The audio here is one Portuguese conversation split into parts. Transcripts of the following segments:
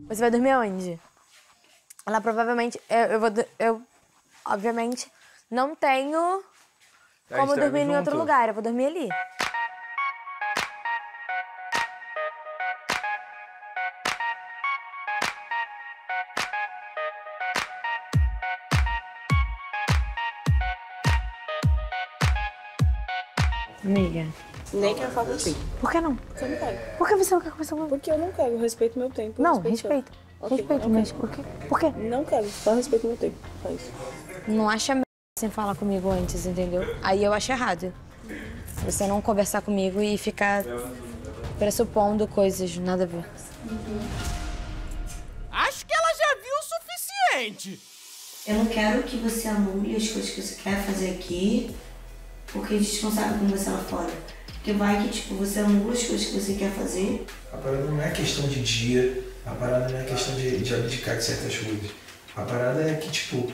Você vai dormir onde? Ela provavelmente... Eu obviamente, não tenho como dormir em outro lugar. Eu vou dormir ali. Amiga. Nem quero falar contigo. Por que não? Porque eu não quero. Por que você não quer conversar comigo? Porque eu não quero, eu respeito meu tempo. Não, respeito. Okay, respeito, mas por quê? Por quê? Não quero, só respeito meu tempo. Só isso. Não acha merda sem falar comigo antes, entendeu? Aí eu acho errado. Você não conversar comigo e ficar pressupondo coisas, nada a ver. Acho que ela já viu o suficiente. Eu não quero que você anule as coisas que você quer fazer aqui, porque a gente não sabe como vai ser lá fora. Porque vai que, tipo, você anula as coisas que você quer fazer. A parada não é questão de dia, a parada não é questão de abdicar de certas coisas. A parada é que, tipo,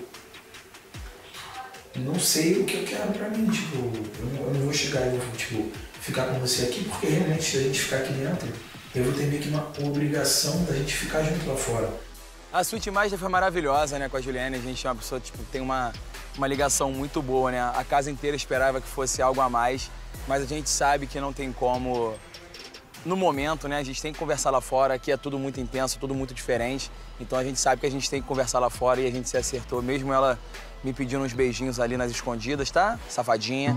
não sei o que eu quero pra mim, tipo, eu não vou chegar e vou, tipo, ficar com você aqui, porque realmente se a gente ficar aqui dentro, eu vou ter meio que uma obrigação da gente ficar junto lá fora. A Sweet Master foi maravilhosa, né, com a Juliane. A gente é uma pessoa, tipo, tem uma ligação muito boa, né? A casa inteira esperava que fosse algo a mais, mas a gente sabe que não tem como, no momento, né? A gente tem que conversar lá fora, aqui é tudo muito intenso, tudo muito diferente. Então a gente sabe que a gente tem que conversar lá fora e a gente se acertou. Mesmo ela me pedindo uns beijinhos ali nas escondidas, tá? Safadinha.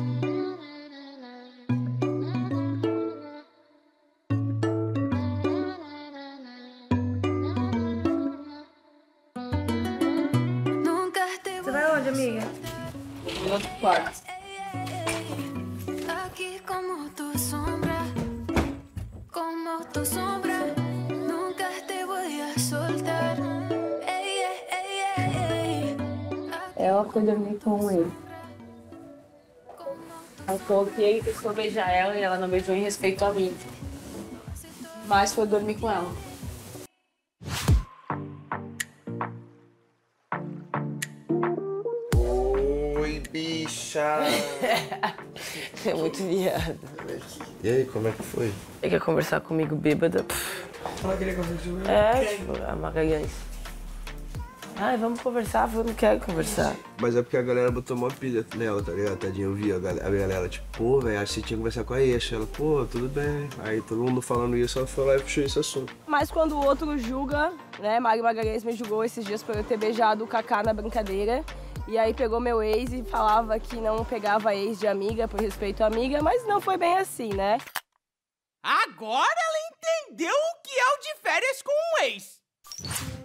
Você vai onde, amiga? No outro quarto. Aqui como tu sombra, nunca te voy a soltar. Ela foi dormir com ele. Ela falou que ele tentou beijar ela e ela não beijou em respeito a mim. Mas foi dormir com ela. Oi, bicha! É muito viado. E aí, como é que foi? Ele quer conversar comigo bêbada. Ela queria conversar comigo. Tipo, a Magalhães. Ai, vamos conversar, eu não quero conversar. Mas é porque a galera botou uma pilha nela, tá ligado? Tadinha, eu vi a galera, tipo, pô, velho, acho que você tinha que conversar com a Eixa. Ela, pô, tudo bem. Aí todo mundo falando isso, ela foi lá e puxou esse assunto. Mas quando o outro julga, né, Mário Magalhães me julgou esses dias por eu ter beijado o Kaká na brincadeira. E aí pegou meu ex e falava que não pegava ex de amiga por respeito à amiga, mas não foi bem assim, né? Agora ela entendeu o que é o de férias com um ex.